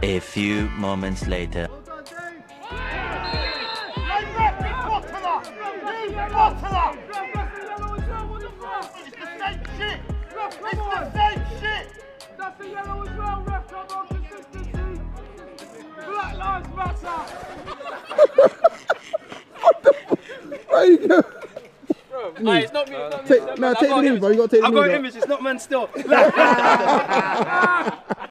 A few moments later. That's the yellow as well, ref, come on, consistency. Black lives matter. Where you go? Hey, it's not me, it's not me. Take the knee, bro, you gotta take the knee. I've got an image, it's not men still.